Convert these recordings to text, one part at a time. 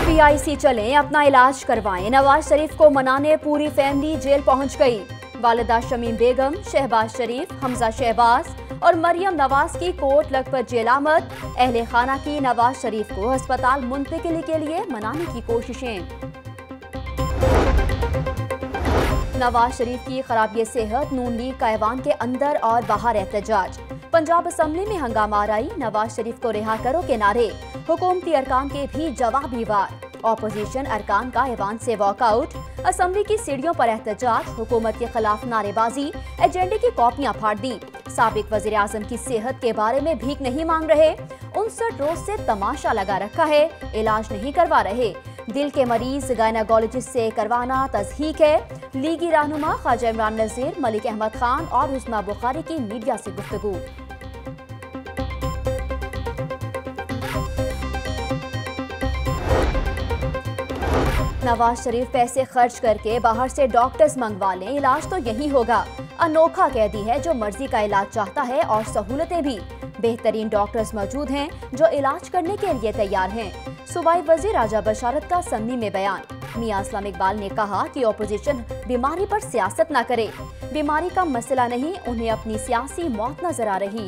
PIC चलें, अपना इलाज करवाएं। नवाज शरीफ को मनाने पूरी फैमिली जेल पहुंच गई। वालिदा शमीम बेगम, शहबाज शरीफ, हमजा शहबाज और मरियम नवाज की कोर्ट लखपत जेल आमद। अहले खाना की नवाज शरीफ को अस्पताल मुंतकिली के लिए मनाने की कोशिशें। नवाज शरीफ की खराबी सेहत, नून लीग का ऐवान के अंदर और बाहर एहतजाज। पंजाब असम्बली में हंगामा आई, नवाज शरीफ को रिहा करो के नारे। हुकूमती अरकान के भी जवाबी वार। ऑपोजिशन अरकान का ऐवान से वॉकआउट। असम्बली की सीढ़ियों पर एहतजाज, हुकूमत के खिलाफ नारेबाजी। एजेंडे की कॉपियां फाड़ दी। साबिक वजीर आजम की सेहत के बारे में भीख नहीं मांग रहे। 59 रोज से तमाशा लगा रखा है, इलाज नहीं करवा रहे। दिल के मरीज गायनाकोलॉजिस्ट से करवाना तस्हीक है। लीगी रहनुमा ख्वाजा इमरान नजीर, मलिक अहमद खान और उस्मा बुखारी की मीडिया से गुफ्तगू। नवाज शरीफ पैसे खर्च करके बाहर से डॉक्टर्स मंगवा लें, इलाज तो यही होगा। अनोखा कैदी है जो मर्जी का इलाज चाहता है और सहूलतें भी। बेहतरीन डॉक्टर्स मौजूद हैं जो इलाज करने के लिए तैयार हैं। सूबाई वजीर राजा बशारत का असम्बली में बयान। मियां असलम इकबाल ने कहा कि ऑपोजिशन बीमारी पर सियासत न करे। बीमारी का मसला नहीं, उन्हें अपनी सियासी मौत नजर आ रही।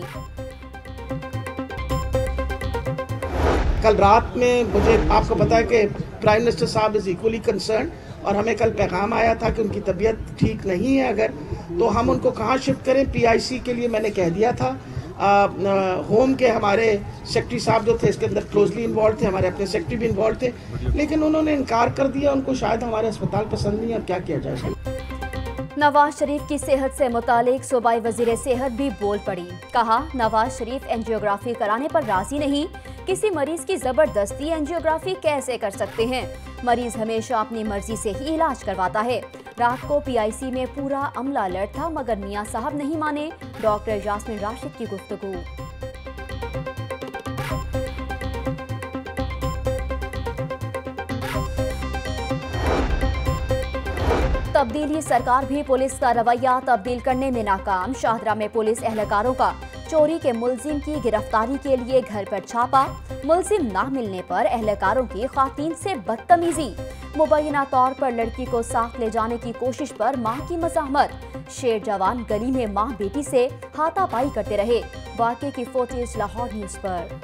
कल रात में मुझे आपको पता है कि प्राइम मिनिस्टर साहब इज इक्वली कंसर्न और हमें कल पैगाम आया था कि उनकी तबीयत ठीक नहीं है, अगर तो हम उनको कहाँ शिफ्ट करें। पीआईसी के लिए मैंने कह दिया था। होम के हमारे सेक्रेटरी साहब जो थे इसके अंदर क्लोजली इन्वॉल्व थे, हमारे अपने सेक्रेटरी भी इन्वॉल्व थे, लेकिन उन्होंने इनकार कर दिया। उनको शायद हमारे अस्पताल पसंद नहीं है, और क्या किया जाए। नवाज शरीफ की सेहत से मुतालिक सूबाई वजीर सेहत भी बोल पड़ी। कहा, नवाज शरीफ एंजियोग्राफी कराने पर राजी नहीं। किसी मरीज की जबरदस्ती एंजियोग्राफी कैसे कर सकते हैं? मरीज हमेशा अपनी मर्जी से ही इलाज करवाता है। रात को पीआईसी में पूरा अमला अलर्ट था, मगर मियां साहब नहीं माने। डॉक्टर यास्मीन राशिद की गुफ्तगू। तब्दीली सरकार भी पुलिस का रवैया तब्दील करने में नाकाम। शाहदरा में पुलिस एहलकारों का चोरी के मुलजिम की गिरफ्तारी के लिए घर पर छापा। मुलजिम ना मिलने पर एहलकारों की खातीन से बदतमीजी। मुबैना तौर पर लड़की को साथ ले जाने की कोशिश पर मां की मज़ाहमत। शेर जवान गली में मां बेटी से हाथापाई करते रहे। वाक़े की फुटेज लाहौर न्यूज़ पर।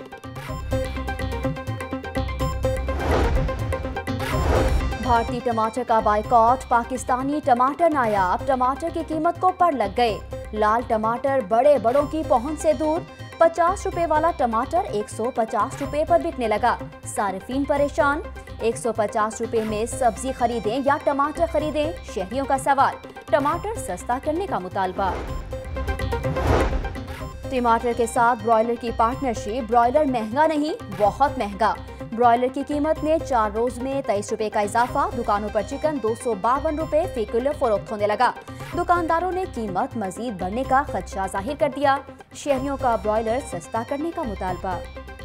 भारतीय टमाटर का बाइकॉट, पाकिस्तानी टमाटर नायाब। टमाटर की कीमत को पर लग गए। लाल टमाटर बड़े बड़ों की पहुंच से दूर। 50 रुपए वाला टमाटर 150 रुपए पर बिकने लगा। सारिफीन परेशान। 150 रुपए में सब्जी खरीदें या टमाटर खरीदें? शहरियों का सवाल। टमाटर सस्ता करने का मुतालबा। टमाटर के साथ ब्रॉयलर की पार्टनरशिप। ब्रॉयलर महंगा नहीं, बहुत महंगा। ब्रॉयलर की कीमत में 4 रोज में 23 रुपए का इजाफा। दुकानों पर चिकन 252 रुपए फी किलो फरोख्त होने लगा। दुकानदारों ने कीमत मजीद बढ़ने का खदशा जाहिर कर दिया। शहरियों का ब्रॉयलर सस्ता करने का मुतालबा।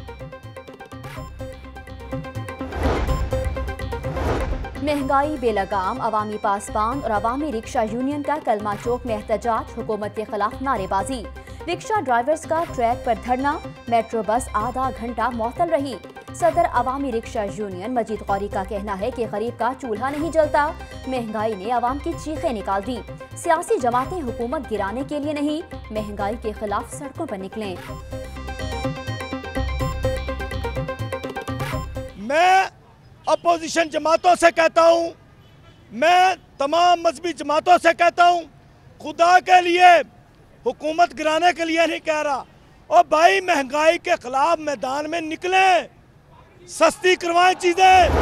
महंगाई बेलगाम। अवामी पासबान और अवामी रिक्शा यूनियन का कलमा चौक में एहतजाज। हुकूमत के खिलाफ नारेबाजी। रिक्शा ड्राइवर्स का ट्रैक पर धरना। मेट्रो बस आधा घंटा मअतल रही। सदर अवामी रिक्शा यूनियन मजीद गौरी का कहना है कि गरीब का चूल्हा नहीं जलता। महंगाई ने अवाम की चीखें निकाल दी। सियासी जमातें हुकूमत गिराने के लिए नहीं, महंगाई के खिलाफ सड़कों पर निकलें। मैं अपोजिशन जमातों से कहता हूँ, मैं तमाम मजहबी जमातों से कहता हूँ, खुदा के लिए हुकूमत गिराने के लिए नहीं कह रहा। और भाई महंगाई के खिलाफ मैदान में निकलें, सस्ती करवाएं चीजें।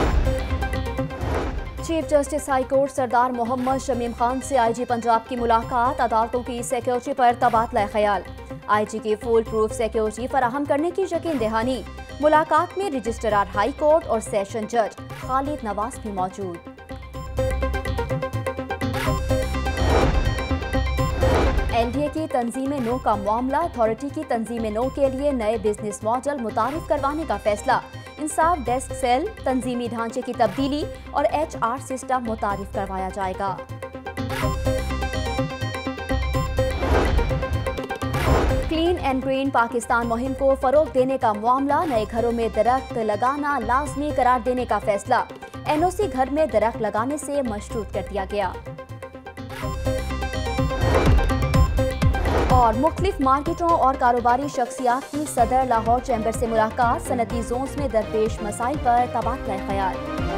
Chief justice high court Sardar Mohammad Shamim Khan से आईजी पंजाब की मुलाकात। अदालतों की सिक्योरिटी पर तबादला ख्याल। आईजी की फुल प्रूफ सिक्योरिटी फराहम करने की यकीन दहानी। मुलाकात में रजिस्ट्रार हाई कोर्ट और सेशन जज खालिद नवाज भी मौजूद। एलडीए की तंजीम नो का मामला। अथॉरिटी की तंजीम नो के लिए नए बिजनेस मॉडल मुतारिफ करवाने का फैसला। इंसाफ डेस्क सेल, तंजीमी ढांचे की तब्दीली और HR सिस्टम मुतारिफ करवाया जाएगा। क्लीन एंड ग्रीन पाकिस्तान मुहिम को फरोग देने का मामला, नए घरों में दरख्त लगाना लाजमी करार देने का फैसला। एनओसी घर में दरख्त लगाने से मशरूत कर दिया गया। और मुख्तलिफ मार्केटों और कारोबारी शख्सियात की सदर लाहौर चैम्बर से मुलाकात, सनती जोन्स में दरपेश मसाइल पर तबादला ख्याल।